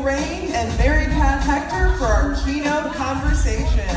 Rain and Mary Pat Hector for our keynote conversation.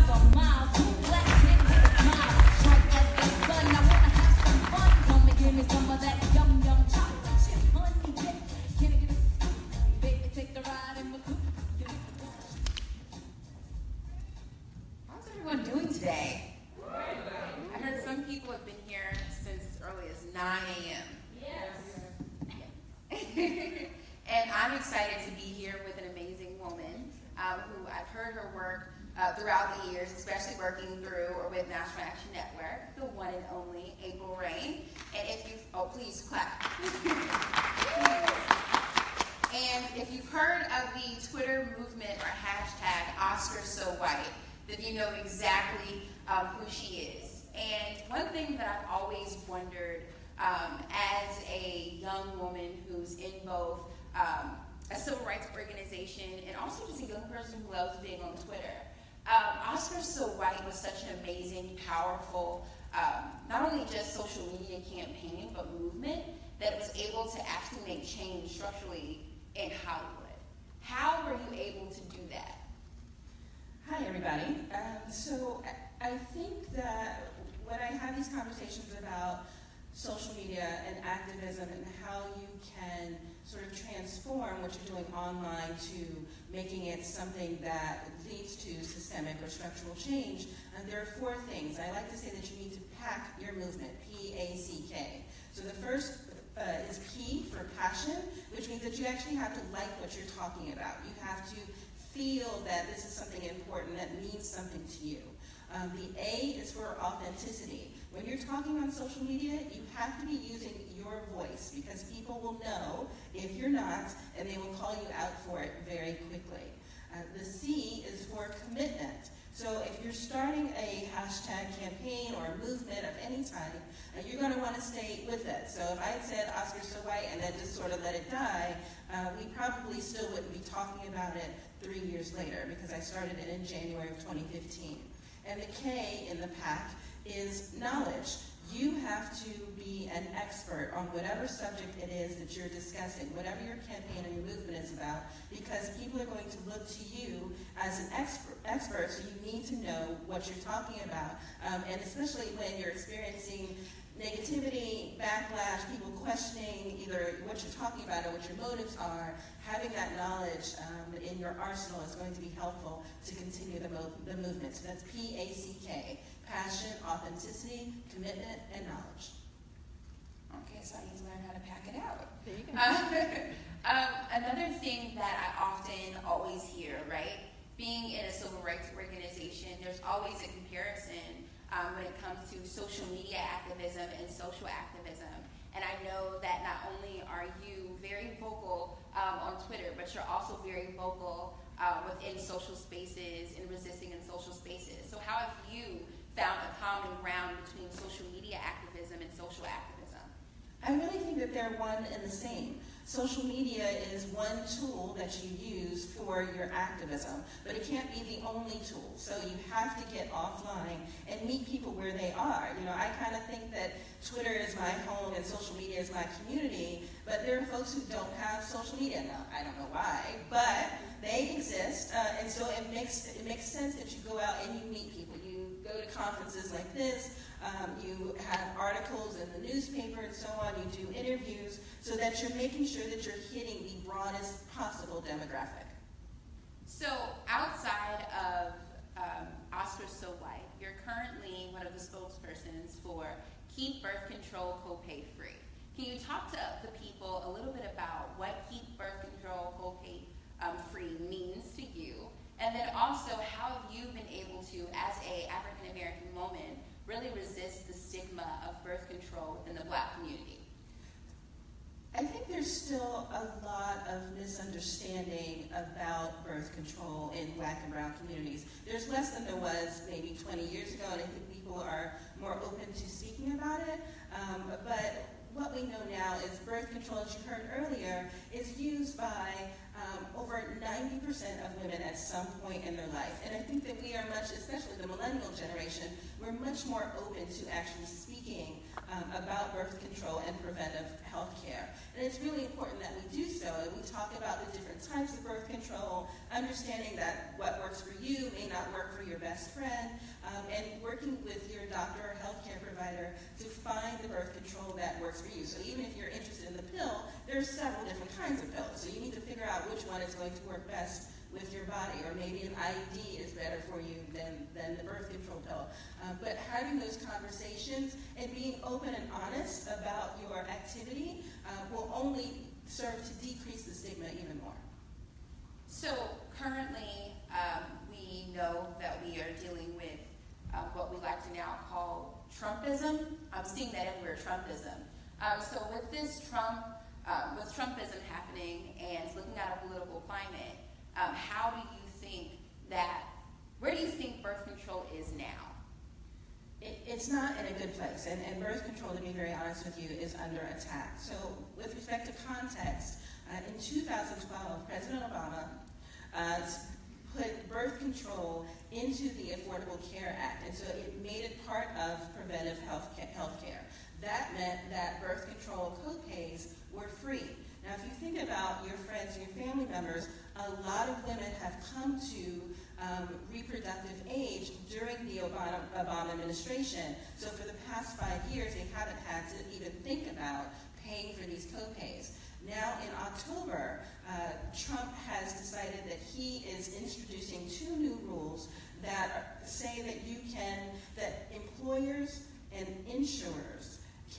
How's everyone doing today? I heard some people have been here since as early as 9 a.m. And I'm excited to be here with an amazing woman who I've heard her work throughout the years, especially working through or with National Action Network, the one and only April Rain. And if you, please clap. And if you've heard of the Twitter movement or hashtag #OscarsSoWhite, then you know exactly who she is. And one thing that I've always wondered as a young woman who's in both a civil rights organization and also just a young person who loves being on Twitter. #OscarsSoWhite was such an amazing, powerful, not only just social media campaign, but movement that was able to actually make change structurally in Hollywood. How were you able to do that? Hi, everybody. So I think that when I have these conversations about social media and activism and how you can sort of transform what you're doing online to making it something that leads to systemic or structural change, there are 4 things. I like to say that you need to pack your movement, P-A-C-K. So the first is P for passion, which means that you actually have to like what you're talking about. You have to feel that this is something important that means something to you. The A is for authenticity. When you're talking on social media, you have to be using your voice because people will know if you're not, and they will call you out for it very quickly. The C is for commitment. So if you're starting a hashtag campaign or a movement of any type, you're going to want to stay with it. So if I had said #OscarsSoWhite and then just sort of let it die, we probably still wouldn't be talking about it 3 years later because I started it in January of 2015. And the K in the pack is knowledge. You have to be an expert on whatever subject it is that you're discussing, whatever your campaign or your movement is about, because people are going to look to you as an expert, so you need to know what you're talking about. And especially when you're experiencing negativity, backlash, people questioning either what you're talking about or what your motives are, having that knowledge in your arsenal is going to be helpful to continue the movement. So that's P-A-C-K, passion, authenticity, commitment, and knowledge. Okay, so I need to learn how to pack it out. There you go. Another thing that I often always hear, right? Being in a civil rights organization, there's always a comparison when it comes to social media activism and social activism. And I know that not only are you very vocal on Twitter, but you're also very vocal within social spaces and resisting in social spaces. So how have you found a common ground between social media activism and social activism? I really think that they're one and the same. Social media is one tool that you use for your activism, but it can't be the only tool. So you have to get offline and meet people where they are. You know, I kind of think that Twitter is my home and social media is my community, but there are folks who don't have social media. Now, I don't know why, but they exist, and so it makes sense that you go out and you meet people. You go to conferences like this, you have articles in the newspaper and so on, you do interviews, so that you're making sure that you're hitting the broadest possible demographic. So outside of #OscarsSoWhite, you're currently one of the spokespersons for Keep Birth Control Copay Free. Can you talk to the people a little bit about what Keep Birth Control Copay Free means to you, and then also how have you been able to, as a African American woman, really resist the stigma of birth control within the Black community? I think there's still a lot of misunderstanding about birth control in Black and brown communities. There's less than there was maybe 20 years ago, and I think people are more open to speaking about it. But what we know now is birth control, as you heard earlier, is used by over 90% of women at some point in their life. And I think that we are much, especially the millennial generation, we're much more open to actually speaking about birth control and preventive health care. And it's really important that we do so, and we talk about the different types of birth control, understanding that what works for you may not work for your best friend, and working with your doctor or healthcare provider to find the birth control that works for you. So even if you're interested in the pill, there's several different kinds of pills. So you need to figure out which one is going to work best with your body, or maybe an IUD is better for you than the birth control pill. But having those conversations and being open and honest about your activity will only serve to decrease the stigma even more. So currently, we know that we are dealing with what we like to now call Trumpism. I'm seeing that everywhere, Trumpism. So with this with Trumpism happening and looking at a political climate, how do you think where do you think birth control is now? It's not in a good place, and birth control, to be very honest with you, is under attack. So with respect to context, in 2012, President Obama put birth control into the Affordable Care Act, and so it made it part of preventive health care. That meant that birth control co-pays were free. Now, if you think about your friends and your family members, a lot of women have come to reproductive age during the Obama administration. So for the past 5 years, they haven't had to even think about paying for these co-pays. Now in October, Trump has decided that he is introducing 2 new rules that say that employers and insurers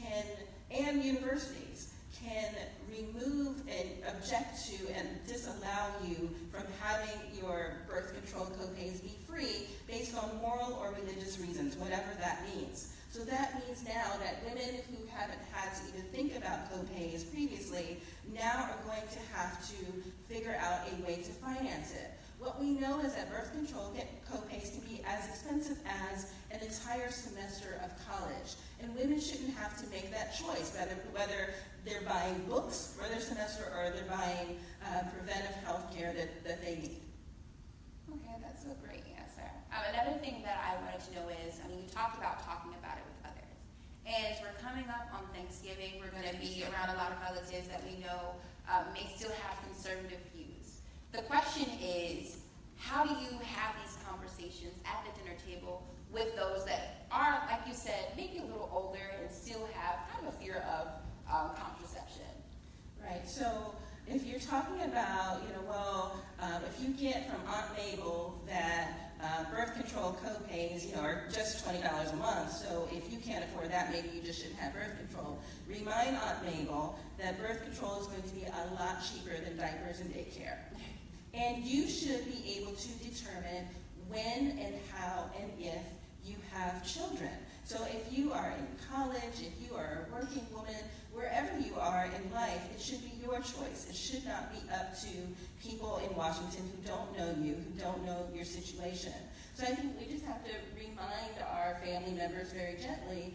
and universities can remove and object to and disallow you from having your birth control co-pays be free based on moral or religious reasons, whatever that means. So that means now that women who haven't had to even think about co-pays previously now are going to have to figure out a way to finance it. What we know is that birth control co-pays can be as expensive as an entire semester of college. And women shouldn't have to make that choice, whether they're buying books for their semester or they're buying preventive health care that they need. Okay, that's a great answer. Another thing that I wanted to know is, you talked about talking about it with others. And we're coming up on Thanksgiving. We're going to be around a lot of relatives that we know may still have conservative views. The question is, how do you have these conversations at the dinner table with those that are, like you said, maybe a little older and still have kind of a fear of contraception? Right, so if you're talking about, if you get from Aunt Mabel that birth control co-pays, are just $20 a month, so if you can't afford that, maybe you just shouldn't have birth control. Remind Aunt Mabel that birth control is going to be a lot cheaper than diapers and daycare. And you should be able to determine when and how and if you have children. So if you are in college, if you are a working woman, wherever you are in life, it should be your choice. It should not be up to people in Washington who don't know you, who don't know your situation. So I think we just have to remind our family members very gently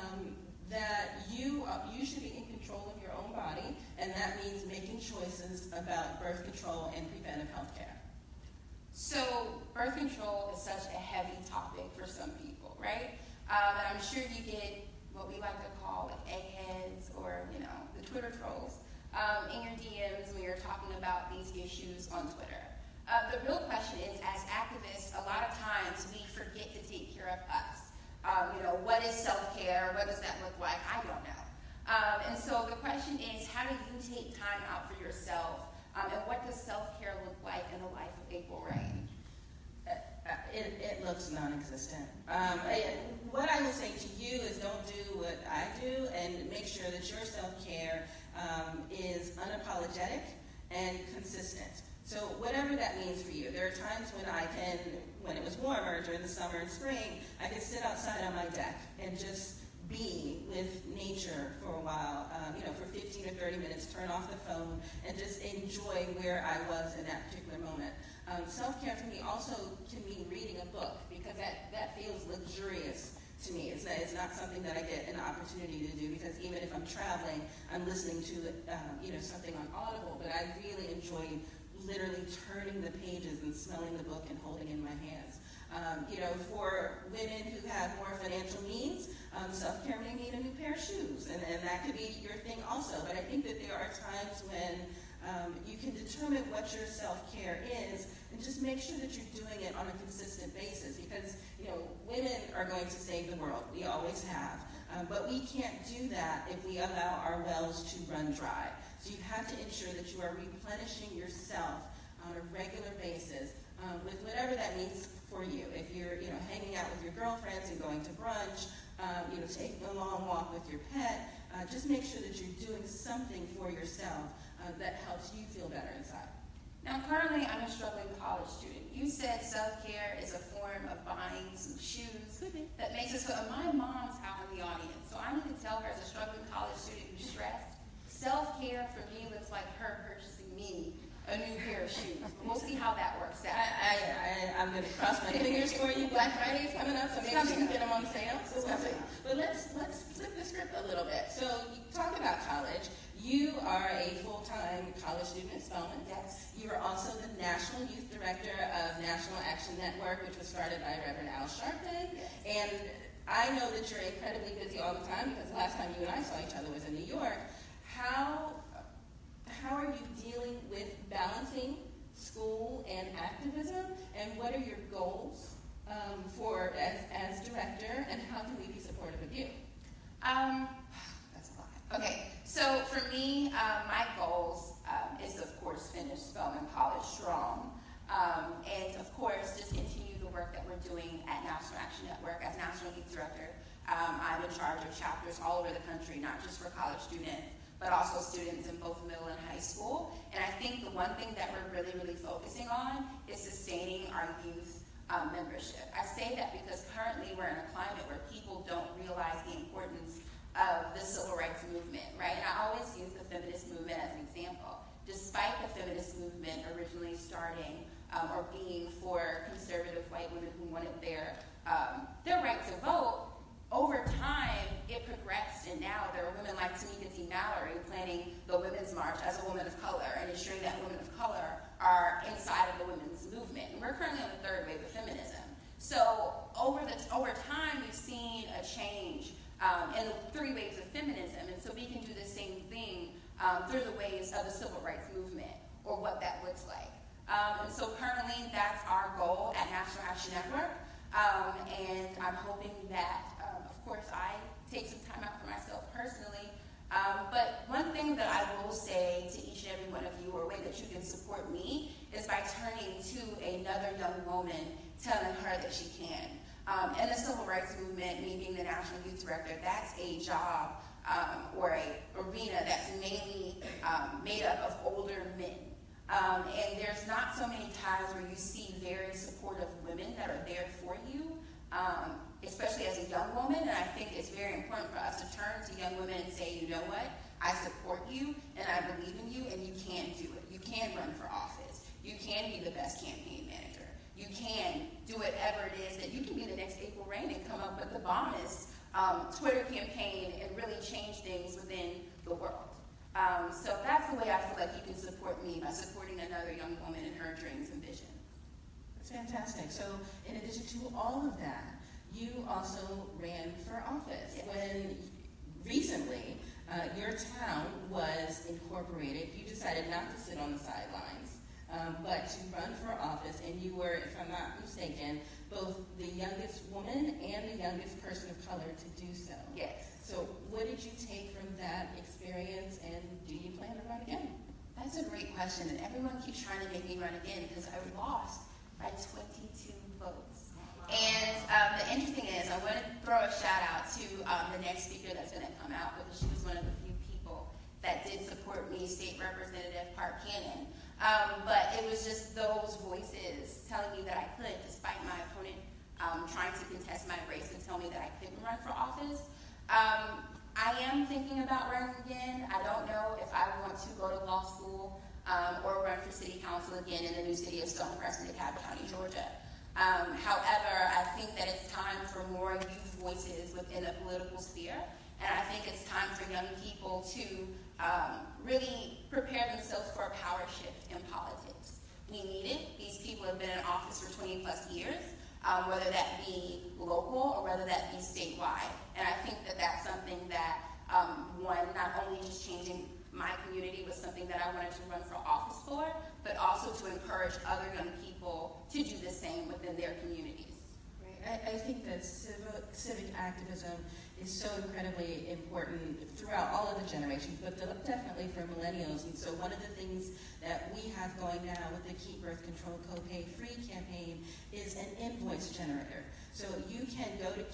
that you should be in control of your own body, and that means making choices about birth control and preventive health care. So birth control is such a heavy topic for some people, right? And I'm sure you get what we like to call eggheads or, the Twitter trolls in your DMs when you're talking about these issues on Twitter. The real question is, as activists, a lot of times we forget to take care of us. What is self-care? What does that look like? I don't know. And so the question is, how do you take time out for yourself? And what does self-care look like in the life of April Reign? It looks non-existent. What I will say to you is don't do what I do and make sure that your self-care is unapologetic and consistent. So whatever that means for you. There are times when it was warmer during the summer and spring, I could sit outside on my deck and just be with nature for a while, for 15 or 30 minutes, turn off the phone, and just enjoy where I was in that particular moment. Self-care for me also can mean reading a book, because that feels luxurious to me. It's not something that I get an opportunity to do, because even if I'm traveling, I'm listening to something on Audible, but I really enjoy literally turning the pages and smelling the book and holding it in my hands. For women who have more financial needs, self-care may mean a new pair of shoes, and that could be your thing also. But I think that there are times when you can determine what your self-care is and just make sure that you're doing it on a consistent basis, because women are going to save the world. We always have. But we can't do that if we allow our wells to run dry. So you have to ensure that you are replenishing yourself on a regular basis with whatever that means for you. If you're hanging out with your girlfriends and going to brunch, taking a long walk with your pet, just make sure that you're doing something for yourself that helps you feel better inside. Now, currently, I'm a struggling college student. You said self-care is a form of buying some shoes that makes us feel. My mom's out in the audience, so I need to tell her as a struggling college student who's stressed, self-care for me looks like her purchasing me a new pair of shoes. We'll see how that works out. I'm going to cross my fingers for you. Black Friday is coming up, so maybe you can get them on sale. But let's flip the script a little bit. So you talk about college. You are a full-time college student at Spelman. Yes. You are also the National Youth Director of National Action Network, which was started by Reverend Al Sharpton. Yes. And I know that you're incredibly busy all the time, because the last time you and I saw each other was in New York. How are you dealing with balancing school and activism, and what are your goals as director, and how can we be supportive of you? That's a lot. Okay, so for me, my goals is, of course, finish Spelman College strong, and, of course, just continue the work that we're doing at National Action Network as National Youth Director. I'm in charge of chapters all over the country, not just for college students, but also students in both middle and high school. And I think the one thing that we're really, really focusing on is sustaining our youth membership. I say that because currently we're in a climate where people don't realize the importance of the civil rights movement, right? And I always use the feminist movement as an example. Despite the feminist movement originally starting or being for conservative white women who wanted their right to vote, over time, it progressed, and now there are women like Tamika D. Mallory planning the Women's March as a woman of color and ensuring that women of color are inside of the women's movement. And we're currently on the third wave of feminism. So over time, we've seen a change in the three waves of feminism, and so we can do the same thing through the waves of the civil rights movement, or what that looks like. And so currently, that's our goal at National Action Network, and I'm hoping that of course, I take some time out for myself personally. But one thing that I will say to each and every one of you, or a way that you can support me, is by turning to another young woman, telling her that she can. And the civil rights movement, me being the National Youth Director, that's a job or a arena that's mainly made up of older men. And there's not so many times where you see very supportive women that are there for you. Especially as a young woman, and I think it's very important for us to turn to young women and say, you know what, I support you, and I believe in you, and you can do it. You can run for office. You can be the best campaign manager. You can do whatever it is that you can be the next April Rain and come up with the bombest Twitter campaign and really change things within the world. So that's the way I feel like you can support me, by supporting another young woman in her dreams and visions. That's fantastic. So in addition to all of that, you also ran for office. Yes. When recently your town was incorporated, you decided not to sit on the sidelines, but to run for office, and you were, if I'm not mistaken, both the youngest woman and the youngest person of color to do so. Yes. So what did you take from that experience, and do you plan to run again? That's a great question, and everyone keeps trying to make me run again because I lost by 22 votes. And the interesting is, I want to throw a shout out to the next speaker that's going to come out, because she was one of the few people that did support me, State Representative Park Cannon. But it was just those voices telling me that I could, despite my opponent trying to contest my race and tell me that I couldn't run for office. I am thinking about running again. I don't know if I want to go to law school or run for city council again in the new city of Stonecrest in DeKalb County, Georgia. However, I think that it's time for more youth voices within the political sphere, and I think it's time for young people to really prepare themselves for a power shift in politics. We need it. These people have been in office for 20 plus years. whether that be local or whether that be statewide. And I think that that's something that, one, not only just changing my community was something that I wanted to run for office for, but also to encourage other young people to do the same within their communities. Right. I think that civic activism is so incredibly important throughout all of the generations, but definitely for millennials. And so one of the things that we have going now with the Keep Birth Control Copay Free campaign is an invoice generator. So you can go to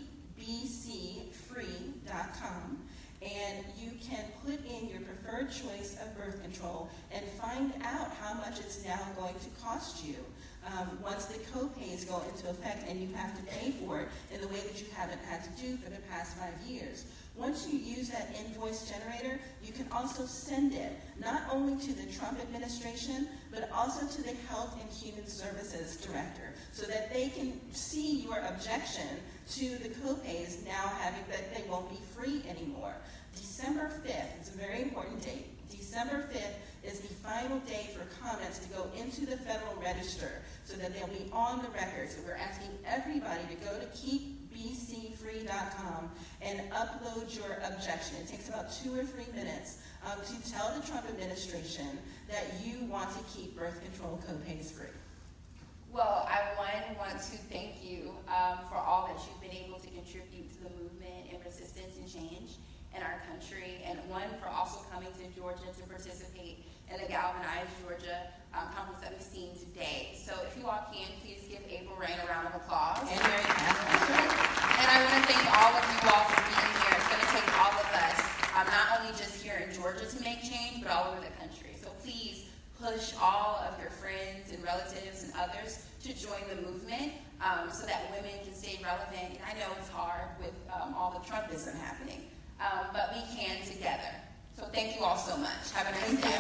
keepbcfree.com and you can put in your preferred choice of birth control and find out how much it's now going to cost you once the copays go into effect and you have to pay for it in the way that you haven't had to do for the past 5 years. Once you use that invoice generator, you can also send it not only to the Trump administration, but also to the Health and Human Services Director, so that they can see your objection to the copays now having that they won't be free anymore. December 5th is a very important date. December 5th is the final day for comments to go into the Federal Register so that they'll be on the record. So we're asking everybody to go to keepbcfree.com and upload your objection. It takes about 2 or 3 minutes to tell the Trump administration that you want to keep birth control copays free. Well, I want to thank you for all that you've been able to contribute to the movement and resistance and change in our country, and one, for also coming to Georgia to participate in the Galvanize Georgia conference that we've seen today. So if you all can, please give April Rain a round of applause. And Mary Catherine. And I want to thank all of you all for being here. It's going to take all of us, not only just here in Georgia to make change, but all over the country. So please push all of your friends and relatives and others to join the movement so that women can stay relevant. And I know it's hard with all the Trumpism happening, but we can together. So thank you all so much. Have a nice day.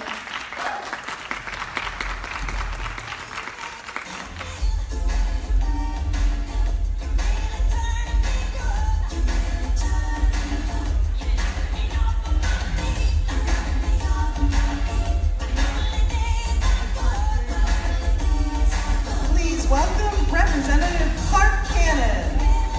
Please welcome Representative Clark Cannon.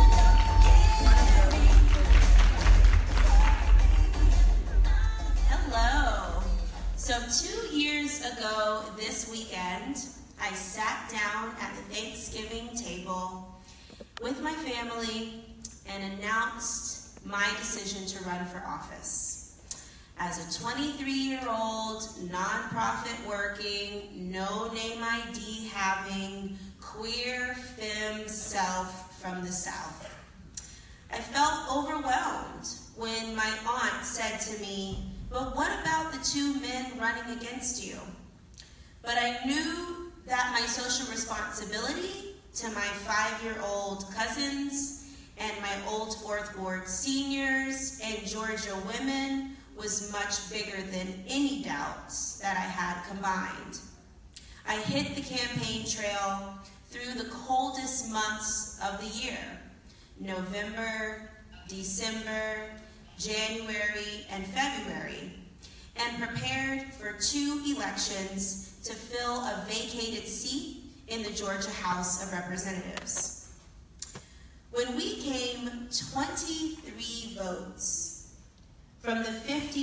Hello. So 2 years ago this weekend, I sat down at the Thanksgiving table with my family and announced my decision to run for office. As a 23-year-old, nonprofit working, no name ID having, queer femme self from the South. I felt overwhelmed when my aunt said to me, "But what about the 2 men running against you?" But I knew that my social responsibility to my 5-year-old cousins and my old 4th Ward seniors and Georgia women was much bigger than any doubts that I had combined. I hit the campaign trail through the coldest months of the year, November, December, January, and February, and prepared for 2 elections to fill a vacated seat in the Georgia House of Representatives. When we came 23 votes from the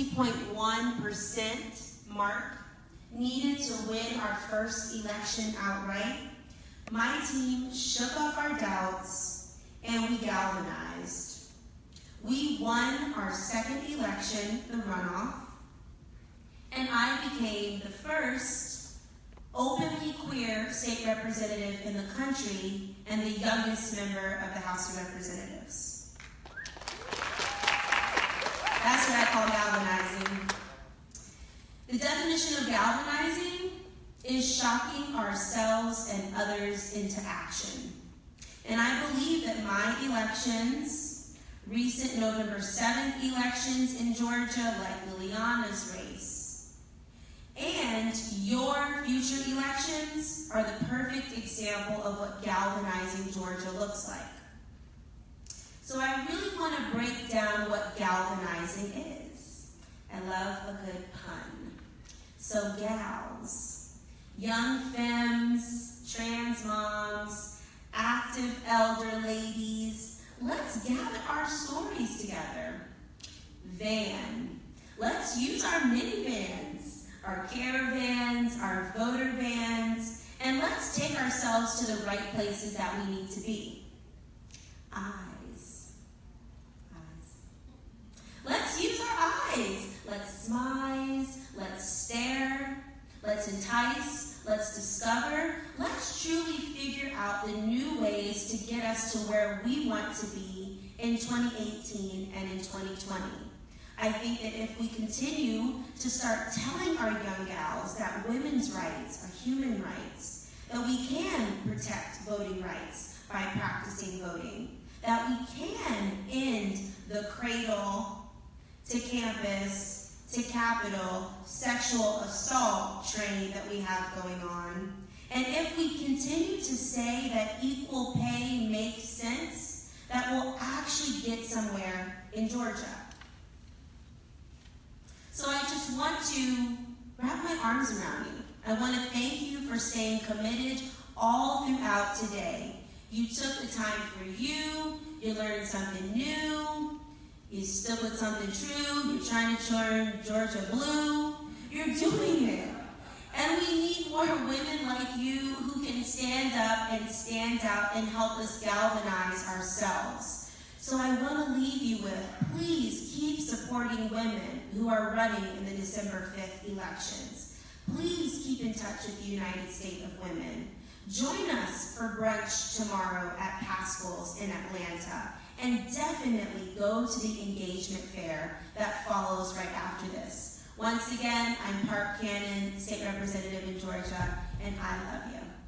50.1% mark needed to win our first election outright, my team shook off our doubts and we galvanized. We won our second election, the runoff, and I became the first openly queer state representative in the country and the youngest member of the House of Representatives. That's what I call galvanizing. The definition of galvanizing is shocking ourselves and others into action. And I believe that my elections, recent November 7th elections in Georgia, like Liliana's race, and your future elections are the perfect example of what galvanizing Georgia looks like. So I really want to break down what galvanizing is. I love a good pun. So gals, young femmes, trans moms, activists, active elder ladies, let's gather our stories together. Van. Let's use our minivans, our caravans, our voter vans, and let's take ourselves to the right places that we need to be. Eyes. Let's use our eyes. Let's smize, let's stare, let's entice, let's discover. Let's truly figure out the new ways to get us to where we want to be in 2018 and in 2020. I think that if we continue to start telling our young gals that women's rights are human rights, that we can protect voting rights by practicing voting, that we can end the cradle to campus to Capitol sexual assault train that we have going on, and if we continue to say that equal pay makes sense, that we'll actually get somewhere in Georgia. So I just want to wrap my arms around you. I want to thank you for staying committed all throughout today. You took the time for you learned something new, you stood with something true, you're trying to turn Georgia blue, you're doing it. And we need more women like you who can stand up and stand out and help us galvanize ourselves. So I want to leave you with, please keep supporting women who are running in the December 5th elections. Please keep in touch with the United States of Women. Join us for brunch tomorrow at Pascal's in Atlanta. And definitely go to the engagement fair that follows right after this. Once again, I'm Park Cannon, State Representative in Georgia, and I love you.